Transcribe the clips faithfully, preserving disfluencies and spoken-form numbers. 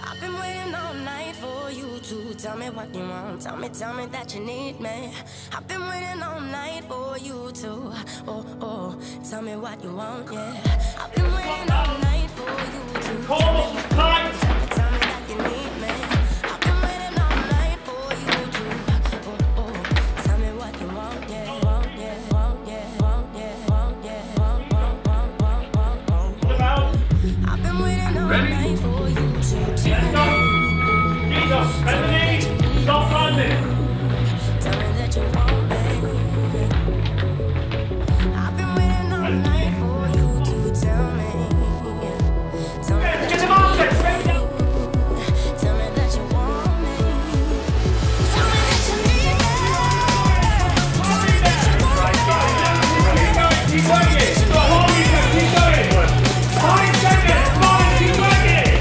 I've been waiting all night for you to tell me what you want. Tell me, tell me that you need me. I've been waiting all night for you to, oh, oh, tell me what you want, yeah. I've been waiting all night for you to tell me what you want. Tell me, tell me that you need me. I've been waiting all night for you to, oh, oh, tell me what you want, yeah, want, yeah, want, yeah, want, yeah, want, yeah, want, want, want, want, want, want, want. I've been waiting all night for you to tell me. Ready? Stop running! Tell me that you want me. I've been waiting all night for you to tell me. Tell me that you want me. Tell me that you want me. Tell me that you need me. Tell me that you want me. Keep working! Keep going! Keep going! Five seconds! Come on, keep working!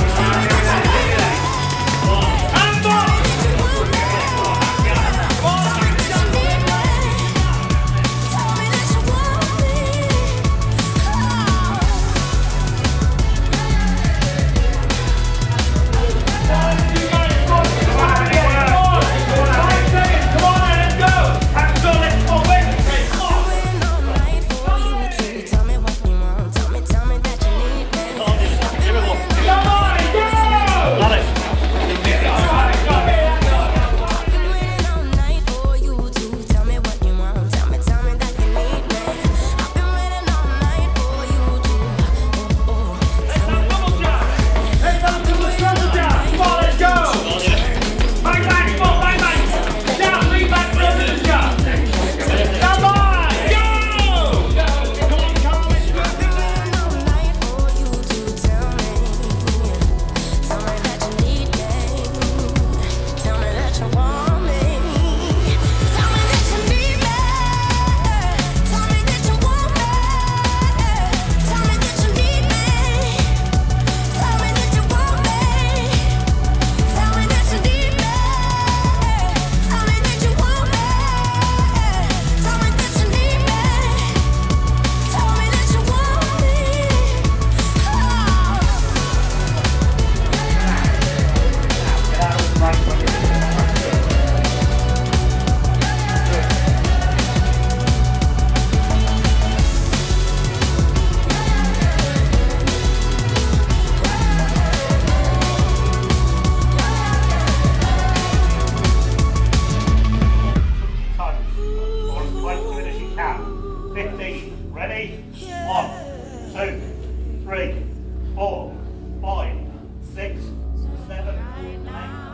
fifteen. Ready? One, two, three, four, five, six, seven, eight.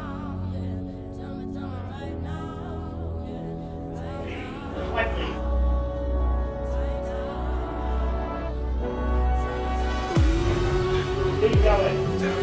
Twenty. Keep going.